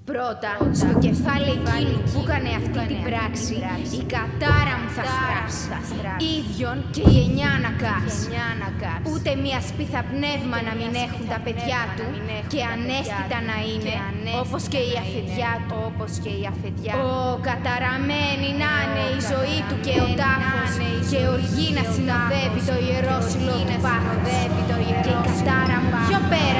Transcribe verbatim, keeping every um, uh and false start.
Πρώτα, στο κεφάλι εκείνου που έκανε αυτή την πράξη, η κατάρα μου θα στράψει. Ίδιον και η εννιά να κάψει. Ούτε μία σπίθα πνεύμα να μην έχουν τα παιδιά του και ανέστητα να είναι, όπως και η αφεντιά του. Ω, καταραμένη να είναι η ζωή του και ο τάφος, και οργή να συνοδεύει το ιερόσυλο του πάθους. Και η κατάρα μου πιο πέρα